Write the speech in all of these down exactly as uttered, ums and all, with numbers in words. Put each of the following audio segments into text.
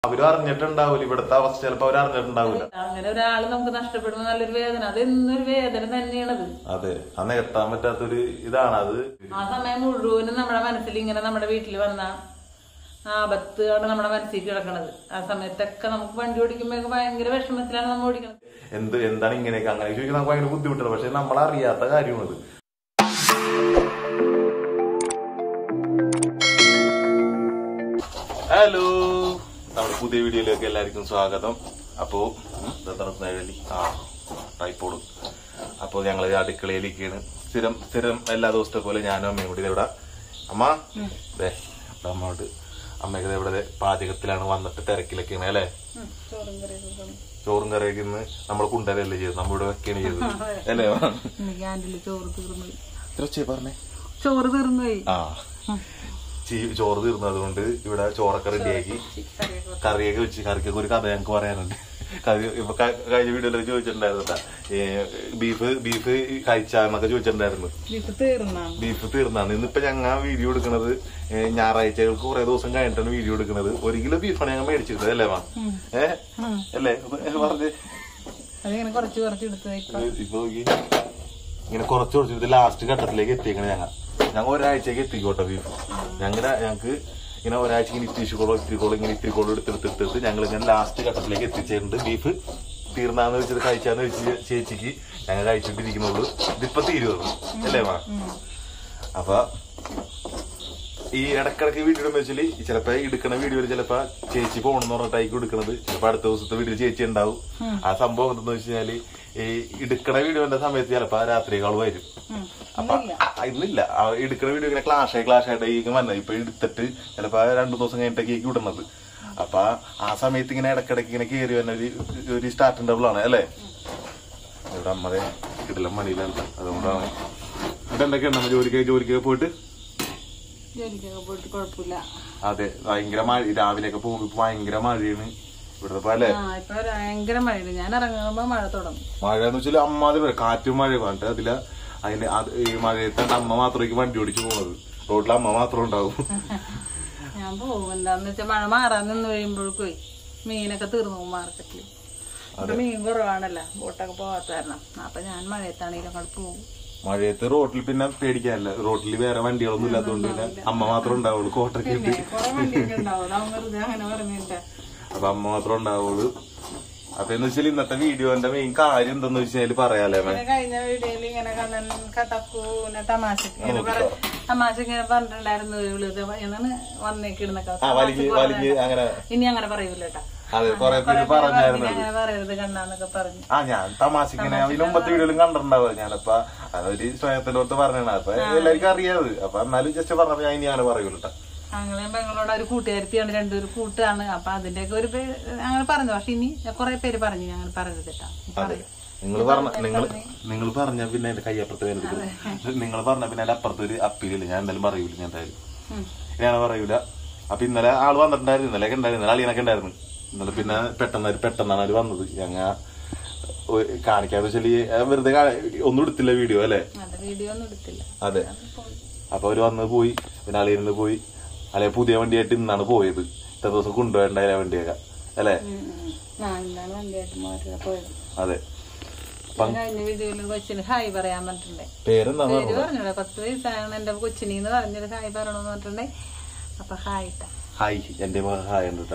അവര് അറിഞ്ഞിട്ടുണ്ടാവില്ല ഇവിടുത്തെ അവസ്ഥ, ചിലപ്പോ അവർ അറിഞ്ഞിട്ടുണ്ടാവില്ല. അങ്ങനെ ഒരാള് നമുക്ക് നഷ്ടപ്പെടുമ്പോ നല്ലൊരു വേദന, അത് എന്നൊരു വേദന തന്നെയാണത്. അതെ, അന്ന് എത്താൻ പറ്റാത്തൊരു ഇതാണ് അത്. ആ സമയം മുഴുവനും നമ്മുടെ മനസ്സിൽ ഇങ്ങനെ നമ്മുടെ വീട്ടിൽ വന്ന ആപത്ത് ആണ് നമ്മുടെ മനസ്സിൽ കിടക്കണത്. ആ സമയത്തൊക്കെ നമുക്ക് വണ്ടി ഓടിക്കുമ്പോ ഭയങ്കര വിഷമത്തിലാണ് നമ്മൾ ഓടിക്കുന്നത്. എന്ത് എന്താണ് ഇങ്ങനെയൊക്കെ അങ്ങനെ ചോദിക്കാൻ നമുക്ക് ഭയങ്കര ബുദ്ധിമുട്ടാണ്. പക്ഷെ നമ്മളറിയാത്ത കാര്യമാണത്. ഹലോ, നമ്മുടെ പുതിയ വീഡിയോയിലേക്ക് എല്ലാവർക്കും സ്വാഗതം. അപ്പോ ആ ട്രൈപ്പോഡും അപ്പോ ഞങ്ങള് അടുക്കളയിലേക്കാണ്. സ്ഥിരം സ്ഥിരം എല്ലാ ദിവസത്തെ പോലെ ഞാനും അമ്മയും കൂടി ഇവിടെ. അമ്മ അതെ അമ്മയോട് അമ്മയ്ക്ക് ഇവിടെ പാചകത്തിലാണ്, വന്നിട്ട് തിരക്കിലൊക്കെയാണ് അല്ലേ. ചോറും കറിയൊക്കെ ഇന്ന് നമ്മൾ കുണ്ടരല്ലേ ചെയ്തത്, നമ്മളിവിടെ വെക്കാണ് ചെയ്തത് അല്ലേ. പറഞ്ഞേ ചോറ് തീർന്നു. ആ ചോറ് തീർന്നത് കൊണ്ട് ഇവിടെ ചോറൊക്കെ റെഡിയാക്കി കറിയൊക്കെ വെച്ച്, കറിക്കൊക്കെ ഒരു കഥ ഞങ്ങൾക്ക് പറയാനുണ്ട്. കറി ഇപ്പൊ കഴിഞ്ഞ വീഡിയോയിലൊക്കെ ചോദിച്ചിട്ടുണ്ടായിരുന്നു ബീഫ് ബീഫ് കഴിച്ചാന്നൊക്കെ ചോദിച്ചിട്ടുണ്ടായിരുന്നു. ബീഫ് തീർന്നാണ്. ഇന്നിപ്പോ ഞങ്ങൾ വീഡിയോ എടുക്കുന്നത് ഞായറാഴ്ചകൾക്ക് കുറെ ദിവസം കഴിഞ്ഞിട്ടാണ് വീഡിയോ എടുക്കുന്നത്. ഒരു കിലോ ബീഫാണ് ഞങ്ങൾ മേടിച്ചിരുന്നത് അല്ലേ മാ? ഏഹ് അല്ലേ പറഞ്ഞ് ഇപ്പൊ ഇങ്ങനെ കുറച്ച് കുറച്ച് ലാസ്റ്റ് ഘട്ടത്തിലേക്ക് എത്തിയേക്കണേ. ഞങ്ങൾ ഞങ്ങൾ ഒരാഴ്ചക്ക് എത്തിക്കോട്ടെ ബീഫ്. ഞങ്ങളുടെ ഞങ്ങൾക്ക് ഇങ്ങനെ ഒരാഴ്ച ഇങ്ങനെ ഇത്തിരിക്കോളം ഇത്തിരിക്കോളം ഇങ്ങനെ ഇത്തിരിക്കോളം എടുത്തെടുത്തെടുത്ത് ഞങ്ങൾ ഇങ്ങനെ ലാസ്റ്റ് ഘട്ടത്തിലേക്ക് എത്തിച്ചേരുന്നുണ്ട്. ബീഫ് തീർന്നാന്ന് വെച്ചത് കഴിച്ചാന്ന് വെച്ച് ചേച്ചിക്ക് ഞങ്ങൾ കഴിച്ചിട്ടിരിക്കുന്നുള്ളൂ. ഇതിപ്പോ തീരുന്നു അല്ലേ മാ? അപ്പൊ ഈ ഇടക്കിടക്ക് വീഡിയോ ഇടുമ്പോ വെച്ചാല് ചിലപ്പോ എടുക്കണ വീഡിയോയിൽ ചിലപ്പോ ചേച്ചി പോകണമെന്ന് പറഞ്ഞിട്ടായിരിക്കും എടുക്കുന്നത്. ചിലപ്പോ അടുത്ത ദിവസത്തെ വീഡിയോ ചേച്ചി ഉണ്ടാവും. ആ സംഭവം എന്താന്ന് വെച്ച് കഴിഞ്ഞാല് ഈ എടുക്കണ വീഡിയോന്റെ സമയത്ത് ചിലപ്പോ രാത്രികൾ വരും. അപ്പൊ ഇന്നില്ല, എടുക്കണ വീഡിയോ ഇങ്ങനെ ക്ലാഷായി ക്ലാഷായിട്ടേക്കും വന്നത്. ഇപ്പൊ എടുത്തിട്ട് ചിലപ്പോ രണ്ടു ദിവസം കഴിഞ്ഞിട്ടേക്ക് വിടുന്നത്. അപ്പൊ ആ സമയത്ത് ഇങ്ങനെ ഇടക്കിടക്ക് ഇങ്ങനെ കയറി വരുന്ന ഒരു ഒരു സ്റ്റാർട്ടിംഗ് ഡബിൾ ആണ് അല്ലേ. ഇവിടെ അമ്മതെ കിടലം മണിയിലാണ്. അതുകൊണ്ടാണ് ഇവിടെ എന്തൊക്കെയാണ് നമ്മ ജോലിക്ക് ജോലിക്കൊക്കെ പോയിട്ട് ജോലിക്കൊക്കെ പോയിട്ട് കുഴപ്പമില്ല. അതെ, ഭയങ്കര മഴ. രാവിലെയൊക്കെ പോകുമ്പോ ഇപ്പൊ ഭയങ്കര മഴയാണ് ഇവിടുത്തെ. അല്ലേ ഇപ്പൊ ഭയങ്കര മഴയാണ്. ഞാൻ ഇറങ്ങുമ്പോ മഴ തുടങ്ങും. മഴ എന്ന് വെച്ചാൽ അമ്മാതിരി കാറ്റും മഴ പറഞ്ഞിട്ട് അതില് അതിന് ഈ മഴയത്ത് അമ്മ മാത്രമേക്ക് വണ്ടി ഓടിച്ചു പോണത്. റോഡിൽ അമ്മ മാത്രം ഉണ്ടാവും. ഞാൻ പോകും. എന്താന്ന് വെച്ചാൽ മഴ മാറാൻ നിന്ന് കഴിയുമ്പോഴേക്കും മീനൊക്കെ തീർന്നു പോകും മാർക്കറ്റിൽ. മീൻ കുറവാണല്ലോ, ബോട്ടൊക്കെ പോകാത്ത കാരണം. അപ്പൊ ഞാൻ മഴയത്താണെങ്കിലും അങ്ങോട്ട് പോകും. മഴയത്ത് റോട്ടിൽ പിന്നെ പേടിക്കാനല്ല, റോട്ടിൽ വേറെ വണ്ടികളൊന്നും ഇല്ലാത്തതുകൊണ്ട് പിന്നെ അമ്മ മാത്രം ഉണ്ടാവുള്ളൂ. കോട്ടൊക്കെ ഇട്ട് അപ്പൊ അമ്മ മാത്രം ഉണ്ടാവുള്ളൂ. അപ്പൊ എന്ന് വെച്ചാൽ ഇന്നത്തെ വീഡിയോന്റെ മെയിൻ കാര്യം എന്താന്ന് വെച്ചാൽ പറയാലേ. കഴിഞ്ഞ വീഡിയോയിൽ ഇങ്ങനെ കണ്ണൻ കട്ടക്കൂനെ തമാശ തമാശ ഇങ്ങനെ പറഞ്ഞിട്ടുണ്ടായിരുന്നു. എന്നാണ് വന്നേക്കിടുന്നൊക്കെ അങ്ങനെ ഇനി അങ്ങനെ പറയൂല കേട്ടാ. അതെ, കുറെ പേര് പറഞ്ഞായിരുന്നു അങ്ങനെ പറയരുത് കണ്ണാന്നൊക്കെ പറഞ്ഞു. ആ ഞാൻ തമാശക്ക് ഇങ്ങനെ അതിന് മുമ്പത്തെ വീഡിയോയിലും കണ്ടിട്ടുണ്ടാവുക. ഞാനപ്പ അതൊരു സ്വയത്തിലോട്ട് പറഞ്ഞാണ്. അപ്പൊ എല്ലാവർക്കും അറിയാത്. അപ്പൊ എന്നാലും ജസ്റ്റ് പറഞ്ഞ ഞാൻ ഇനി അങ്ങനെ പറയൂല കേട്ടോ. ഞങ്ങളെ പെങ്ങളോട് ഒരു കൂട്ടുകാരിത്തിയാണ്, രണ്ടൊരു കൂട്ടാണ്. അപ്പൊ അതിന്റെയൊക്കെ ഒരു പേര് അങ്ങനെ പറഞ്ഞു. പക്ഷെ ഇനി കുറെ പേര് പറഞ്ഞു ഞാൻ പറയരുത് കേട്ടാ. നിങ്ങൾ പറഞ്ഞ നിങ്ങൾ നിങ്ങൾ പറഞ്ഞ പിന്നെ എന്റെ കയ്യപ്പുറത്ത് വരുന്നത് നിങ്ങൾ പറഞ്ഞ പിന്നെ എന്റെ അപ്പുറത്ത് ഒരു അപ്പീലില്ല. ഞാൻ എന്തായാലും പറയൂല. ഞാൻ എന്തായാലും ഞാൻ പറയൂല. അപ്പൊ ഇന്നലെ ആള് വന്നിട്ടുണ്ടായിരുന്നു. ഇന്നലെയൊക്കെ ഉണ്ടായിരുന്നു, അളിയനൊക്കെ ഉണ്ടായിരുന്നു. ഇന്നലെ പിന്നെ പെട്ടെന്ന് പെട്ടെന്നാണ് അവര് വന്നത്. ഞങ്ങ കാണിക്കാന്ന് വെച്ചാല് വെറുതെ ഒന്നും എടുത്തില്ല വീഡിയോ അല്ലേ. അതെ, അപ്പൊ അവര് വന്ന് പോയി. പിന്നെ അളിയനിന്ന് പോയി. അല്ലെ പുതിയ വണ്ടിയായിട്ട് ഇന്നാണ് പോയത്. ഇത്ര ദിവസം കൊണ്ടുപോയിണ്ടായില്ല വണ്ടിയൊക്കെ അല്ലേ. അതെ, ഹായ് പറയാൻ പറഞ്ഞിട്ടുണ്ടേ. പേരെന്താ പറഞ്ഞോളെ, പത്ത് വയസ്സാണ് എന്റെ കൊച്ചിനീന്ന് പറഞ്ഞൊരു ഹായ് പറയണമെന്ന് പറഞ്ഞിട്ടുണ്ടേ. അപ്പൊ ഹായ് ഹായ് എന്റെ ഹായ് ഉണ്ട്.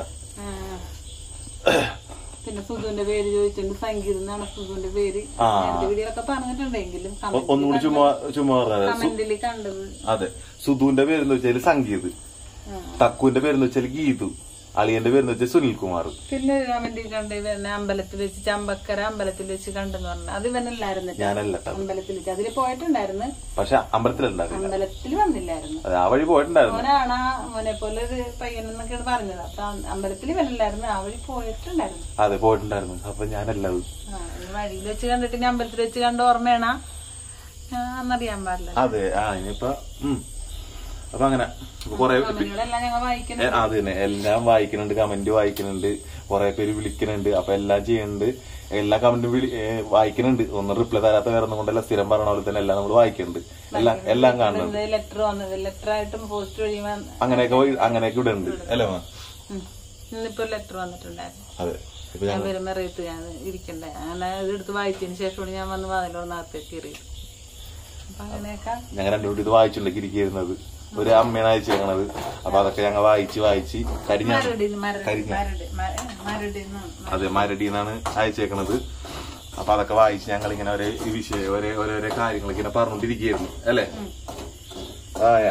പിന്നെ സുധുവിന്റെ പേര് ചോദിച്ചിട്ടുണ്ട്. സംഗീതം എന്നാണ് സുധുവിന്റെ പേര്. വീഡിയോക്കെ പറഞ്ഞിട്ടുണ്ടെങ്കിലും ഒന്നുകൂടി ചുമ്മാ ചുമ്മാ കമന്റില് കണ്ടത്. അതെ, സുധുവിന്റെ പേരെന്ന് വെച്ചാല് സംഗീത്, തക്കുവിന്റെ പേരെന്ന് വെച്ചാൽ ഗീതു, അളിയന്റെ പേരെന്ന് വെച്ചാൽ സുനിൽകുമാർ. പിന്നെ കമന്റിൽ കണ്ട് ഇവനെ അമ്പലത്തിൽ വെച്ച് ചമ്പക്കര അമ്പലത്തിൽ വെച്ച് കണ്ടെന്ന് പറഞ്ഞു. അത് ഇവനല്ലായിരുന്നു, ഞാനല്ല. അമ്പലത്തിൽ വെച്ച് അതില് പോയിട്ടുണ്ടായിരുന്നു. പക്ഷെ അമ്പലത്തിലുണ്ടായിരുന്നു, അമ്പലത്തിൽ വന്നില്ലായിരുന്നു. ആ വഴി പോയിട്ടുണ്ടായിരുന്നു. മോനാണ് മോനെ പോലെ ഒരു പയ്യനെന്നൊക്കെയാണ് പറഞ്ഞത്. അപ്പൊ അമ്പലത്തിൽ ഇവനല്ലായിരുന്നു, ആ വഴി പോയിട്ടുണ്ടായിരുന്നു. അതെ, പോയിട്ടുണ്ടായിരുന്നു. അപ്പൊ ഞാനല്ല. വഴിയിൽ വെച്ച് കണ്ടിട്ട് ഇനി അമ്പലത്തിൽ വെച്ച് കണ്ട ഓർമ്മയാണ എന്നറിയാൻ പാടില്ല. അതെ, ആ ഇനിയിപ്പൊ അപ്പൊ അങ്ങനെ കൊറേ അത് തന്നെ എല്ലാം വായിക്കുന്നുണ്ട്, കമന്റ് വായിക്കുന്നുണ്ട്, കൊറേ പേര് വിളിക്കുന്നുണ്ട്. അപ്പൊ എല്ലാം ചെയ്യുന്നുണ്ട്, എല്ലാ കമന്റും വിളി വായിക്കുന്നുണ്ട്. ഒന്നും റിപ്ലൈ തരാത്ത വേറെ ഒന്നും കൊണ്ടല്ല, സ്ഥിരം പറഞ്ഞ പോലെ തന്നെ എല്ലാം നമ്മൾ വായിക്കുന്നുണ്ട്. എല്ലാം എല്ലാം കാണുന്നുണ്ട്. ലെറ്റർ വന്നത് ലെറ്റർ ആയിട്ടും പോസ്റ്റ് വഴി അങ്ങനെയൊക്കെ അങ്ങനെയൊക്കെ ഇവിടെ ഉണ്ട് അല്ലേ മാ? ഇന്നിപ്പോ ലെറ്റർ വന്നിട്ടുണ്ടായിരുന്നു. അതെ, ഞാൻ വരുമ്പോ അറിയത്ത് ഞാൻ ഇരിക്കണ്ടേ, അങ്ങനെ ഇതെടുത്ത് വായിച്ചതിന് ശേഷമാണ് ഞാൻ വന്ന് വാതിലോടനകത്തേക്ക് കയറിയത്. അപ്പൊ അങ്ങനെയൊക്കെ ഞങ്ങൾ രണ്ടുകൂടി ഇത് വായിച്ചുണ്ടെങ്കിൽ ഇരിക്കുന്നത്. ഒരു അമ്മയാണ് അയച്ചേക്കണത്. അപ്പൊ അതൊക്കെ ഞങ്ങൾ വായിച്ച് വായിച്ച് കരിഞ്ഞ കരിഞ്ഞ അതെ മരടി എന്നാണ് അയച്ചേക്കണത്. അപ്പൊ അതൊക്കെ വായിച്ച് ഞങ്ങൾ ഇങ്ങനെ ഒരേ വിഷയം ഒരേ ഓരോരോ കാര്യങ്ങൾ ഇങ്ങനെ പറഞ്ഞോണ്ടിരിക്കുകയായിരുന്നു അല്ലേ. ആയാ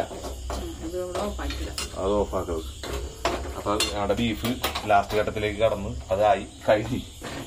അത് ഓഫാക്കത്. അപ്പൊ ഞങ്ങളുടെ ബീഫ് ലാസ്റ്റ് ഘട്ടത്തിലേക്ക് കടന്ന് അതായി കഴിഞ്ഞു.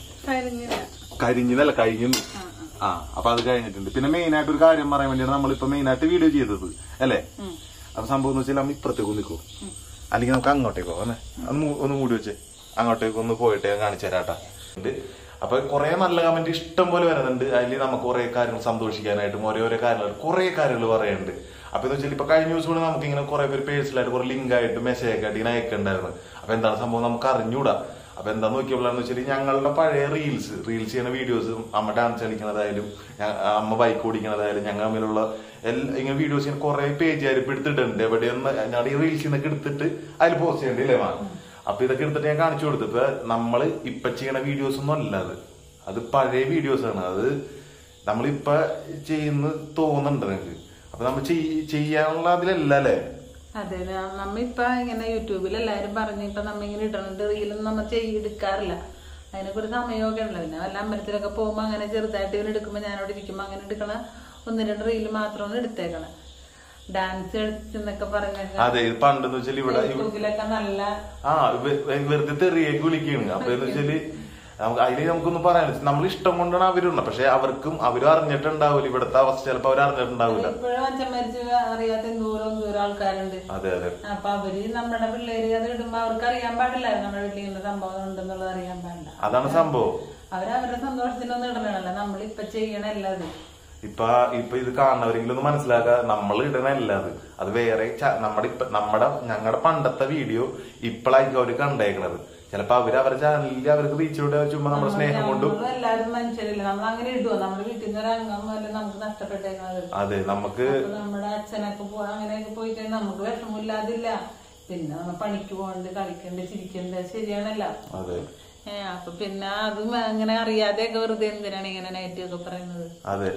കരിഞ്ഞതല്ല കഴിഞ്ഞു. ആ അപ്പൊ അത് കഴിഞ്ഞിട്ടുണ്ട്. പിന്നെ മെയിൻ ആയിട്ട് ഒരു കാര്യം പറയാൻ വേണ്ടിയാണ് നമ്മളിപ്പോ മെയിൻ ആയിട്ട് വീഡിയോ ചെയ്തത് അല്ലേ. അപ്പൊ സംഭവം എന്ന് വെച്ചാൽ നമ്മൾ ഇപ്പുറത്തേക്ക് നിൽക്കോ അല്ലെങ്കിൽ നമുക്ക് അങ്ങോട്ടേക്കോ അല്ലേ, ഒന്ന് ഒന്ന് മൂടി വെച്ചേ അങ്ങോട്ടേക്ക് ഒന്ന് പോയിട്ട് കാണിച്ചു തരാട്ടാ. അപ്പൊ കുറെ നല്ല കമന്റ് ഇഷ്ടം പോലെ വരുന്നുണ്ട്. അതിൽ നമുക്ക് കുറെ കാര്യങ്ങൾ സന്തോഷിക്കാനായിട്ടും ഓരോ ഓരോ കാര്യങ്ങൾ കുറെ കാര്യങ്ങൾ പറയാനുണ്ട്. അപ്പൊ എന്ന് വെച്ചാൽ ഇപ്പൊ കഴിഞ്ഞ ദിവസം കൂടെ നമുക്ക് ഇങ്ങനെ കുറെ പേര് പേഴ്സണലായിട്ട് കുറെ ലിങ്ക് ആയിട്ട് മെസ്സേജ് ഒക്കെ ആയിട്ട് ഇങ്ങനെ അയക്കണ്ടായിരുന്നു. അപ്പൊ എന്താണ് സംഭവം നമുക്ക് അറിഞ്ഞൂടാ. അപ്പൊ എന്താന്ന് നോക്കിയപ്പോഴാന്ന് വെച്ചാൽ ഞങ്ങളുടെ പഴയ റീൽസ് റീൽസ് ചെയ്യുന്ന വീഡിയോസും അമ്മ ഡാൻസ് കളിക്കുന്നതായാലും അമ്മ ബൈക്ക് ഓടിക്കുന്നതായാലും ഞങ്ങൾ തമ്മിലുള്ള എല്ലാ ഇങ്ങനെ വീഡിയോസ് ഇങ്ങനെ കുറെ പേജ് ആയിട്ട് ഇപ്പൊ എടുത്തിട്ടുണ്ട്. എവിടെയൊന്ന് ഞങ്ങളുടെ ഈ റീൽസിൽ നിന്നൊക്കെ എടുത്തിട്ട് അതിൽ പോസ്റ്റ് ചെയ്യണ്ടേ മാ. അപ്പൊ ഇതൊക്കെ എടുത്തിട്ട് ഞാൻ കാണിച്ചു കൊടുത്തു. ഇപ്പൊ നമ്മള് ഇപ്പൊ ചെയ്യണ വീഡിയോസ് ഒന്നും അല്ല അത്, അത് പഴയ വീഡിയോസ് ആണ്. അത് നമ്മളിപ്പൊ ചെയ്യുന്ന തോന്നുന്നുണ്ട് നിങ്ങക്ക്. അപ്പൊ നമ്മൾ ചെയ്യാനുള്ള അതിലല്ല അല്ലേ. അതെ, നമ്മ ഇപ്പൊ ഇങ്ങനെ യൂട്യൂബിൽ എല്ലാരും പറഞ്ഞു ഇപ്പൊ നമ്മ ഇങ്ങനെ ഇടണുണ്ട് റീലൊന്നും നമ്മ ചെയ്തെടുക്കാറില്ല. അതിനൊക്കെ ഒരു സമയമൊക്കെ ഉണ്ടല്ലോ. പിന്നെ വല്ല അമ്പലത്തിലൊക്കെ പോകുമ്പോ അങ്ങനെ ചെറുതായിട്ട് ഇവര് എടുക്കുമ്പോ ഞാനവിടെ ഇരിക്കുമ്പോ അങ്ങനെ എടുക്കണ ഒന്ന് രണ്ട് റീല് മാത്രമാണ് എടുത്തേക്കണേ. ഡാൻസ് കളിച്ചെന്നൊക്കെ പറഞ്ഞ അതെ പണ്ടെന്ന് വെച്ചാൽ ഇവിടെ യൂട്യൂബിലൊക്കെ നല്ല ആ വെറുതെ തെറിയേക്ക് വിളിക്കുകയാണ്. അപ്പൊ എന്ന് വെച്ചാല് അതില് നമുക്കൊന്നും പറയാൻ നമ്മൾ ഇഷ്ടം കൊണ്ടാണ് അവരുണ്ട്. പക്ഷെ അവർക്കും അവരും അറിഞ്ഞിട്ടുണ്ടാവില്ല ഇവിടുത്തെ അവസ്ഥ. ചിലപ്പോ അവർ അറിഞ്ഞിട്ടുണ്ടാവില്ല. ഇപ്പോഴും അച്ഛൻ മരിച്ച് അറിയാത്ത എന്തോരം ദൂരം ആൾക്കാരുണ്ട്. അതെ അതെ. അപ്പൊ അവര് നമ്മുടെ പിള്ളേര് അത് ഇടുമ്പോ അവർക്ക് അറിയാൻ പാടില്ല നമ്മുടെ വീട്ടിൽ ഇങ്ങനെ സംഭവം ഉണ്ടെന്നുള്ളത് അറിയാൻ പാടില്ല. അതാണ് സംഭവം. അവരവരുടെ സന്തോഷത്തിനൊന്നും ഇടണല്ലോ. നമ്മളിപ്പൊ ചെയ്യണല്ല അത്. ഇപ്പൊ ഇപ്പൊ ഇത് കാണുന്നവരെങ്കിലും ഒന്ന് മനസ്സിലാക്കുക, നമ്മൾ ഇടണല്ല അത് അത് വേറെ നമ്മുടെ ഇപ്പൊ നമ്മുടെ ഞങ്ങളുടെ പണ്ടത്തെ വീഡിയോ ഇപ്പോഴായിരിക്കും അവര് കണ്ടേക്കണത്. ചിലപ്പോ അവര് അവരുടെ ചാനലിൽ അവർക്ക് റീച്ച് ഔട്ട് ചുമ്മാ നമ്മുടെ സ്നേഹം കൊണ്ടും എല്ലാവരും മനുഷ്യരില്ല. നമ്മൾ അങ്ങനെ ഇടുവോ? നമ്മുടെ വീട്ടിൽ നിന്ന് ഒരു അംഗം പോലെ നമുക്ക് നഷ്ടപ്പെട്ടേക്കുന്നത്. അതെ നമുക്ക് നമ്മുടെ അച്ഛനൊക്കെ പോ അങ്ങനെയൊക്കെ പോയി കഴിഞ്ഞാൽ നമുക്ക് വിഷമില്ലാതില്ല. പിന്നെ നമ്മ പണിക്ക് പോകണ്ട് കളിക്കണ്ട് ചിരിക്കണ്ട് ശരിയാണല്ല. അതെ ഏഹ് അപ്പൊ പിന്നെ അതും അങ്ങനെ അറിയാതെയൊക്കെ വെറുതെ എന്തിനാണ് ഇങ്ങനെ നെഗറ്റീവ് ഒക്കെ പറയുന്നത്. അതെ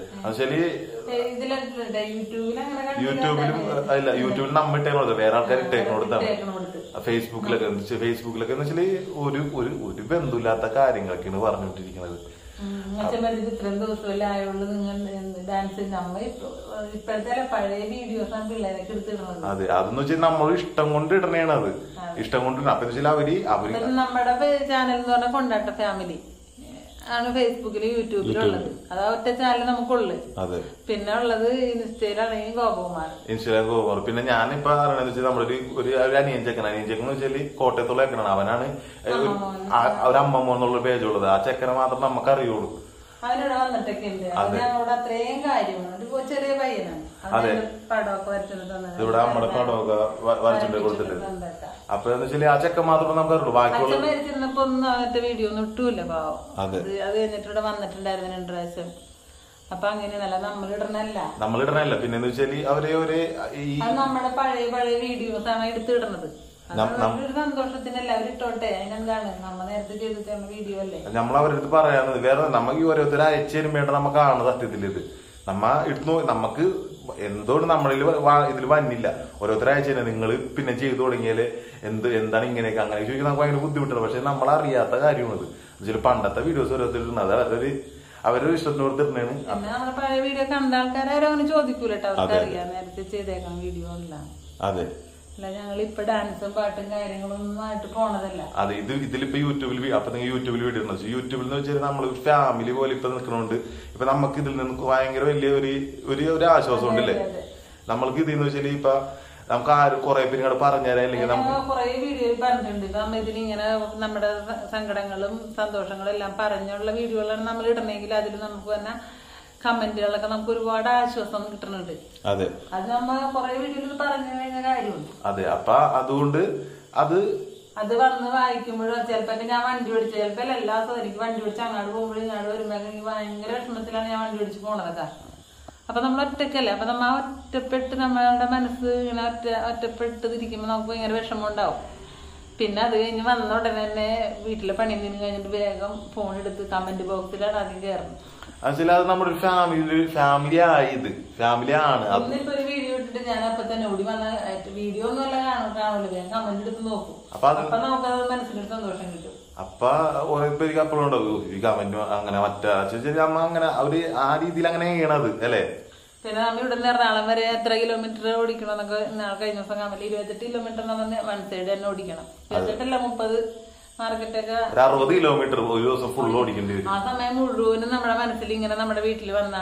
ഇതിലൊക്കെ യൂട്യൂബിൽ അങ്ങനെ യൂട്യൂബിലും അല്ല യൂട്യൂബിൽ നമ്മ ഇട്ടേക്കണത് വേറെ ആൾക്കാർ ഇട്ടേക്കണോടത്താണ്. ഫേസ്ബുക്കിലൊക്കെ ഫേസ്ബുക്കിലൊക്കെ എന്ന് വെച്ചാല് ഒരു ഒരു ഒരു ബന്ധമില്ലാത്ത കാര്യങ്ങളൊക്കെയാണ് പറഞ്ഞുകൊണ്ടിരിക്കുന്നത്. ഇത്രയും ദിവസമല്ലേ ആയുള്ളൂ നിങ്ങൾ ഡാൻസ്. നമ്മ ഇപ്പോഴത്തെ പഴയ വീഡിയോസ് ആണ് പിള്ളേരൊക്കെ എടുത്തിടുന്നത്. അതെ അതെന്ന് വെച്ചാൽ നമ്മൾ ഇഷ്ടം കൊണ്ട് ഇടണേണ്. അത് ഇഷ്ടം കൊണ്ട് അപ്പൊ വെച്ചാൽ അവര് അവര് നമ്മുടെ ചാനൽ എന്ന് പറഞ്ഞാൽ കൊണ്ടാട്ട ഫാമിലി ആണ് ഫേസ്ബുക്കില് യൂട്യൂബിലുള്ളത്. അതാ ഒറ്റ ചാനൽ നമുക്കുള്ളു. പിന്നെ ഉള്ളത് ഇൻസ്റ്റയിലാണെങ്കിൽ ഗോപകുമാർ ഇൻസ്റ്റയിലാണ് ഗോപകുമാർ. പിന്നെ ഞാനിപ്പോ അറിയണെന്ന് വെച്ചാൽ നമ്മളൊരു ഒരു അനിയൻ ചെക്കൻ അനിയൻ ചെക്കൻ എന്ന് വെച്ചാല് കോട്ടയത്തുള്ള ചെക്കനാണ്. അവനാണ് ഒരു അമ്മമ്മ എന്നുള്ള പേജുള്ളത്. ആ ചെക്കനെ മാത്രം നമുക്ക് അറിയുള്ളൂ. അവനിവിടെ വന്നിട്ടൊക്കെ ഉണ്ട്. ഞങ്ങളോട് അത്രയും കാര്യമാണ്. ചെറിയ പയ്യനാണ്. പടമൊക്കെ വരച്ചിട്ട് ഇവിടെ നമ്മുടെ പടമൊക്കെ വരച്ചിട്ട് കൊടുത്തിട്ട്. അപ്പൊ എന്ന് വെച്ചാല് ആ ചെക്കൻ മാത്രമേ നമുക്ക് അറിയുള്ളൂ. ബാക്കിയുള്ള മരിച്ചിരുന്നപ്പോ ഒന്നും അവന്റെ വീഡിയോ ഒന്നും ഇട്ടൂല്ല പാവം. അത് അത് കഴിഞ്ഞിട്ട് ഇവിടെ വന്നിട്ടുണ്ടായിരുന്നു രണ്ടു പ്രാവശ്യം. അപ്പൊ അങ്ങനെയല്ല നമ്മളിടണല്ല നമ്മളിടണല്ല പിന്നെന്ന് വെച്ചാല് അവരെ ഒരു നമ്മുടെ പഴയ പഴയ വീഡിയോസ് ആണ് എടുത്തിടുന്നത്. ഒരു സന്തോഷത്തിനല്ല അവരിട്ടോട്ടെ. അതിനെന്താണ് നമ്മ നേരത്തെ ചെയ്തിട്ട് വീഡിയോ അല്ലേ. നമ്മൾ അവരടുത്ത് പറയാനത് വേറെ നമുക്ക് ഓരോരുത്തർ അയച്ചു തരും വേണ്ട നമുക്ക് കാണുന്ന സത്യത്തിൽ ഇത് നമ്മ ഇട്ടു നമുക്ക് എന്തുകൊണ്ട് നമ്മളിൽ ഇതിൽ വന്നില്ല. ഓരോരുത്തർ അയച്ചു തന്നെ നിങ്ങൾ പിന്നെ ചെയ്തു തുടങ്ങിയാല് എന്ത് എന്താണ് ഇങ്ങനെയൊക്കെ അങ്ങനെ ചോദിക്കാൻ നമുക്ക് ഭയങ്കര ബുദ്ധിമുട്ടാണ്. പക്ഷെ നമ്മൾ അറിയാത്ത കാര്യമാണത്. എന്നുവെച്ചാൽ പണ്ടത്തെ വീഡിയോസ് ഓരോരുത്തർ അത് അവരൊരു അവരൊരു ഇഷ്ടത്തിനോട് തരുന്നതാണ്. നമ്മുടെ പഴയ വീഡിയോ കണ്ട ആൾക്കാരും അങ്ങനെ ചോദിക്കൂലട്ടോ. അവർക്ക് അറിയാം നേരത്തെ ചെയ്തേക്കാൻ വീഡിയോ അല്ല. അതെ അല്ല ഞങ്ങൾ ഇപ്പൊ ഡാൻസും പാട്ടും കാര്യങ്ങളൊന്നും ആയിട്ട് പോണതല്ല. അതെ ഇത് ഇതിലിപ്പോ യൂട്യൂബിൽ അപ്പൊ നിങ്ങൾ യൂട്യൂബിൽ വീഡിയോ ഇടുന്നത് യൂട്യൂബിൽ എന്ന് വെച്ചാൽ നമ്മൾ ഫാമിലി പോലെ ഇപ്പൊ നിൽക്കണോണ്ട് ഇപ്പൊ നമുക്ക് ഇതിൽ നിന്ന് ഭയങ്കര വലിയ ഒരു ഒരു ആശ്വാസം ഉണ്ടല്ലേ. നമ്മൾക്ക് ഇതെന്ന് വെച്ചാൽ ഇപ്പൊ നമുക്ക് ആരും കുറെ പേര് ഇങ്ങോട്ട് പറഞ്ഞുതരാൻ അല്ലെങ്കിൽ നമുക്ക് കുറെ വീഡിയോ പറഞ്ഞിട്ടുണ്ട്. നമ്മ ഇതിലിങ്ങനെ നമ്മുടെ സങ്കടങ്ങളും സന്തോഷങ്ങളും എല്ലാം പറഞ്ഞുള്ള വീഡിയോകളാണ് നമ്മൾ ഇടണമെങ്കിൽ അതിൽ നമുക്ക് തന്നെ കമന്റുകളൊക്കെ നമുക്ക് ഒരുപാട് ആശ്വാസം കിട്ടുന്നുണ്ട്. അതെ അത് നമ്മ കുറെ വീഡിയോയിൽ പറഞ്ഞു കഴിഞ്ഞ കാര്യമുണ്ട്. അതെ അപ്പൊ അതുകൊണ്ട് അത് അത് വന്ന് വായിക്കുമ്പോഴോ ചിലപ്പോ ഞാൻ വണ്ടി പിടിച്ചു ചിലപ്പോ എല്ലാ ദിവസവും എനിക്ക് വണ്ടി പിടിച്ച് അങ്ങോട്ട് പോകുമ്പോഴും ഇങ്ങോട്ട് വരുമ്പോ ഭയങ്കര വിഷമത്തിലാണ് ഞാൻ വണ്ടി പിടിച്ച് പോണതൊക്കെ. അപ്പൊ നമ്മൾ ഒറ്റക്കല്ലേ. അപ്പൊ നമ്മ ഒറ്റപ്പെട്ട് നമ്മളുടെ മനസ്സ് ഇങ്ങനെ ഒറ്റ ഒറ്റപ്പെട്ടിരിക്കുമ്പോ നമുക്ക് ഭയങ്കര വിഷമം ഉണ്ടാവും. പിന്നെ അത് കഴിഞ്ഞ് വന്ന ഉടനെ തന്നെ വീട്ടിലെ പണി നിന്ന് കഴിഞ്ഞിട്ട് വേഗം ഫോൺ എടുത്ത് കമന്റ് ബോക്സിലാണ് ആദ്യം കയറുന്നത്. ആക്ച്വലി അത് നമ്മുടെ ഒരു ഫാമിലി ഫാമിലി ആയത് ഫാമിലി ആണ്. ഇന്നിപ്പോ ഒരു വീഡിയോ ഇട്ടിട്ട് ഞാൻ അപ്പൊ തന്നെ ഓടി വന്ന വീഡിയോ ഒന്നും അല്ല കാണുള്ളൂ, ഞാൻ കമന്റ് എടുത്ത് നോക്കും. അപ്പൊ നമുക്കത് മനസ്സിനൊരു സന്തോഷം കിട്ടും. അപ്പൊ ഓരോ പേർക്ക് അപ്പോഴും ഉണ്ടാവും ഈ കമന്റ് അങ്ങനെ മറ്റേ അമ്മ അങ്ങനെ അവര് ആ രീതിയിൽ അങ്ങനെ ചെയ്യണത് അല്ലേ. പിന്നെ നമ്മ ഇവിടെ നിന്ന് എറണാകുളം വരെ എത്ര കിലോമീറ്റർ ഓടിക്കണം എന്നൊക്കെ കഴിഞ്ഞ ദിവസം കമന്റ് ഇരുപത്തെട്ട് കിലോമീറ്റർ വൺ സൈഡ് തന്നെ ഓടിക്കണം. ഇരുപത്തെട്ടല്ല മുപ്പത് മാർക്കറ്റൊക്കെ അറുപത് കിലോമീറ്റർ ഒരു ദിവസം ഫുൾ ഓടിക്കേണ്ടി വരും. ആ സമയം മുഴുവനും നമ്മുടെ മനസ്സിൽ ഇങ്ങനെ നമ്മുടെ വീട്ടിൽ വന്ന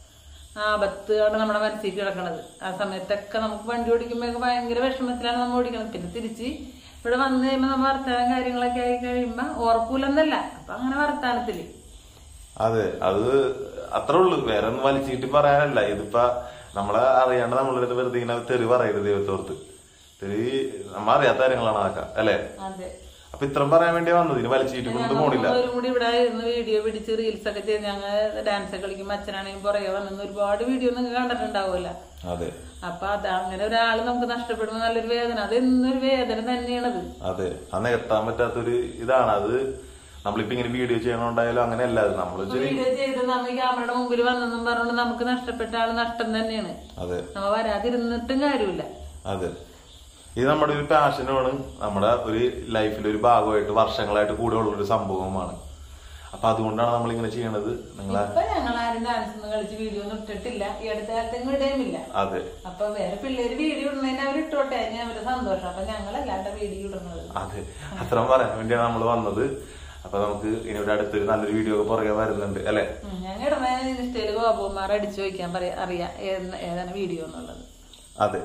ആപത്ത് ആണ് നമ്മുടെ മനസ്സിൽ കിടക്കണത്. ആ സമയത്തൊക്കെ നമുക്ക് വണ്ടി ഓടിക്കുമ്പോഴൊക്കെ ഭയങ്കര വിഷമത്തിലാണ് നമ്മൾ ഓടിക്കണത്. പിന്നെ തിരിച്ച് ഇവിടെ വന്നു കഴിയുമ്പോ നമ്മ വർത്താനം കാര്യങ്ങളൊക്കെ ആയി കഴിയുമ്പോ ഓർക്കൂലെന്നല്ല, അപ്പൊ അങ്ങനെ വർത്താനത്തില്. അതെ, അത് അത്രേ ഉള്ളു, വേറെ ഒന്നും വലിച്ചിട്ട് പറയാനല്ല. ഇതിപ്പോ നമ്മളെ അറിയാണ്ട് നമ്മളടുത്ത് വെറുതെ ഇങ്ങനെ തെറി പറയരുത് ദൈവത്തോർത്ത്. തെറി നമ്മ അറിയാത്ത കാര്യങ്ങളാണ് അതൊക്കെ അല്ലെ. അപ്പൊ ഇത്രയും പറയാൻ വേണ്ടി വന്നത്, ഇതിന് വലിച്ചിട്ട് കൊണ്ട് പോണില്ല. കൂടി ഇവിടെ ഇരുന്ന് വീഡിയോ പിടിച്ച് റീൽസ് ഒക്കെ ചെയ്ത് ഞങ്ങൾ ഡാൻസ് ഒക്കെ കളിക്കും. അച്ഛനാണെങ്കിൽ പുറകെ വന്നെന്ന് ഒരുപാട് വീഡിയോ നിങ്ങൾക്ക് കണ്ടിട്ടുണ്ടാവുമല്ലോ. അതെ, അപ്പൊ അത് അങ്ങനെ ഒരാള് നമുക്ക് നഷ്ടപ്പെടുമ്പോ നല്ലൊരു വേദന, അത് എന്നൊരു വേദന തന്നെയാണത്. അതെ, അന്ന് എത്താൻ പറ്റാത്തൊരു ഇതാണ് അത്. നമ്മളിപ്പോ ഇങ്ങനെ വീഡിയോ ചെയ്യണോണ്ടായാലും അങ്ങനെയല്ല, നമ്മള് വീഡിയോ ചെയ്ത് നമ്മ ക്യാമറയുടെ മുമ്പിൽ വന്നെന്നും പറഞ്ഞോണ്ട് നമുക്ക് നഷ്ടപ്പെട്ട ആള് നഷ്ടം തന്നെയാണ്. അതെ, നമ്മ വരാതിരുന്നിട്ടും കാര്യമില്ല. അതെ, ഇത് നമ്മുടെ ഒരു പാഷനാണ്, നമ്മുടെ ഒരു ലൈഫിലെ ഒരു ഭാഗമായിട്ട് വർഷങ്ങളായിട്ട് കൂടെ ഉള്ളൊരു സംഭവമാണ്. അപ്പൊ അതുകൊണ്ടാണ് നമ്മൾ ഇങ്ങനെ ചെയ്യണത്. നിങ്ങളെ ഇപ്പൊ ഞങ്ങൾ ആരും ഡാൻസ് ഒന്നും കളിച്ച് വീഡിയോ ഒന്നും ഇട്ടിട്ടില്ല, ഈ അടുത്ത കാലത്തെങ്കിലും ഇടയുമില്ല. അതെ, അപ്പൊ വേറെ പിള്ളേര് വീഡിയോ ഇടുന്നതിന് അവർ ഇട്ടോട്ടെ, ഞാൻ അവരുടെ സന്തോഷം. അപ്പൊ ഞങ്ങളല്ലാണ്ട് വീഡിയോ ഇടുന്നത്. അതെ, അത്രയും പറയാൻ വേണ്ടിയാണ് നമ്മൾ വന്നത്. അപ്പൊ നമുക്ക് ഇനി ഇവിടെ അടുത്തൊരു നല്ലൊരു വീഡിയോ പുറകെ വരുന്നുണ്ട് അല്ലെ. ഞങ്ങൾ ഇടുന്നതിന് ഇൻസ്റ്റയില് ഗോപകുമാർ അടിച്ചു വയ്ക്കാൻ പറയാ, അറിയാം ഏതാണ് വീഡിയോ എന്നുള്ളത്. അതെ,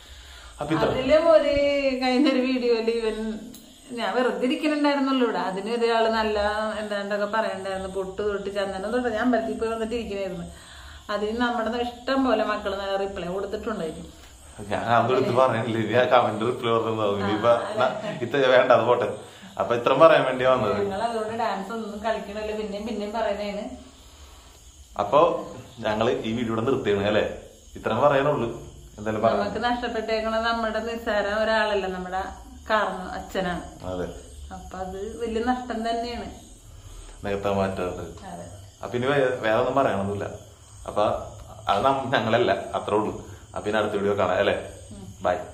അതില് ഒരു കഴിഞ്ഞൊരു വീഡിയോയില് ഇവൻ ഞാൻ വെറുതെ ഇരിക്കുന്നുണ്ടായിരുന്നുള്ളൂ ഇവിടെ. അതിന് ഒരാള് നല്ല എന്താണ്ടൊക്കെ പറയണ്ടായിരുന്നു, പൊട്ട് തൊട്ട് ചന്ദനം തൊട്ട് ഞാൻ അമ്പലത്തിൽ പോയി വന്നിട്ട് ഇരിക്കണായിരുന്നു. അതിന് നമ്മുടെ ഇഷ്ടം പോലെ മക്കള് നല്ല റിപ്ലൈ കൊടുത്തിട്ടുണ്ടായിരുന്നു. ഞാൻ അതെടുത്ത് പറഞ്ഞില്ല, കമന്റ് റിപ്ലൈ പറഞ്ഞിട്ടുണ്ടാവും. ഇനിയിപ്പൊ ഇത് വേണ്ട, അത് പോട്ടെ. അപ്പൊ ഇത്രയും പറയാൻ വേണ്ടി വന്നത്. ഞങ്ങൾ അതുകൊണ്ട് ഡാൻസ് ഒന്നും കളിക്കണല്ലോ, പിന്നെയും പിന്നെയും പറയുന്നതാണ്. അപ്പൊ ഞങ്ങള് ഈ വീഡിയോ നിർത്തിയാണ് അല്ലെ, ഇത്രയും പറയാനുള്ളൂ. എന്തായാലും നമുക്ക് നഷ്ടപ്പെട്ടേക്കണത് നമ്മുടെ നിസ്സാര ഒരാളല്ല, നമ്മുടെ കാരണം അച്ഛനാണ്. അതെ, അപ്പൊ അത് വലിയ നഷ്ടം തന്നെയാണ്, നികത്താൻ മാറ്റാറ്. അപ്പൊ ഇനി വേറെ ഒന്നും പറയണമെന്നില്ല. അപ്പൊ അത് ഞങ്ങളല്ല, അത്രേ ഉള്ളൂ. അപ്പൊ ഇനി അടുത്ത വീഡിയോ കാണാം അല്ലെ. ബൈ.